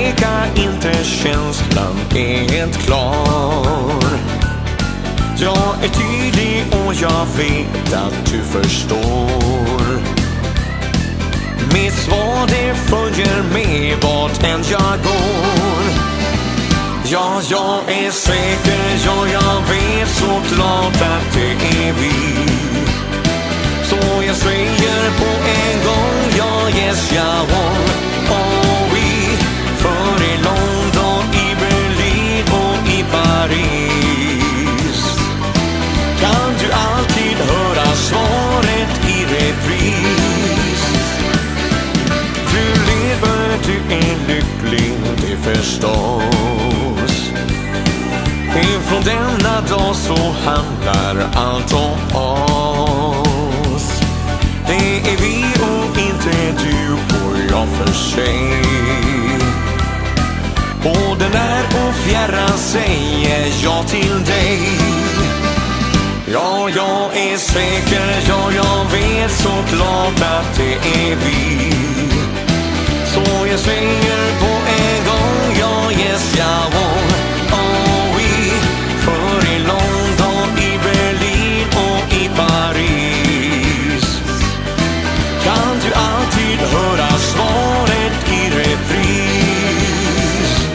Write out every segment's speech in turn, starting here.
tveka inte, känslan är helt klar. Jag är tydlig och jag vet att du förstår. Mitt svar det följer med vart än jag går. Ja, jag är säker, ja jag vet såklart att det är vi. Så jag säger på en gång, ja yes jag won. Oh we, för i London, i Berlin och i Paris kan du alltid höra svaret i repris. Du lever, du är lycklig, det förstås. Ifrån denna dag så handlar allt om oss. Det är vi och inte du och jag för sig. Både när och fjärran säger jag till dig. Ja, jag är säker, ja jag vet såklart att det är vi. Så jag säger på en gång, ja yes jag won. Oh we, för i London, i Berlin och i Paris kan du alltid höra svaret i repris.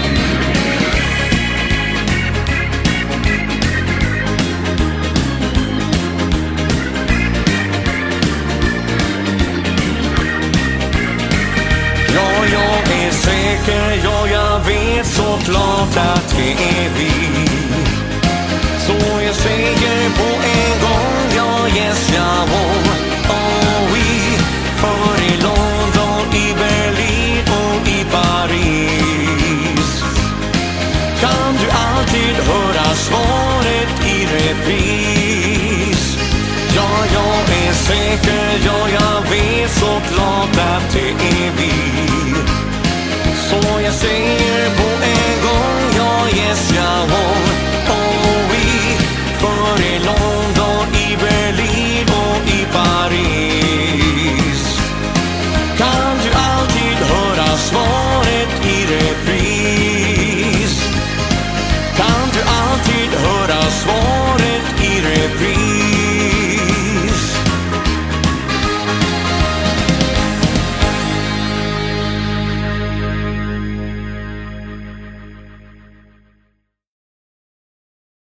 Ja, jag är säker, ja jag vet såklart att det är vi. Så jag säger på en gång, ja yes jag won. Oh we, för i London, i Berlin och i Paris kan du alltid höra svaret i repris. Ja, jag är säker, ja jag vet såklart att det är vi. Så jag säger